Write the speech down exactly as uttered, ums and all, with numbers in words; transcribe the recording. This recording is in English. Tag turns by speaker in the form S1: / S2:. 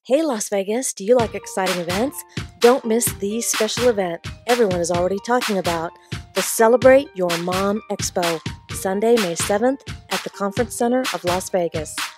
S1: Hey Las Vegas, do you like exciting events? Don't miss the special event everyone is already talking about, the Celebrate Your Mom Expo, Sunday, May seventh at the Conference Center of Las Vegas.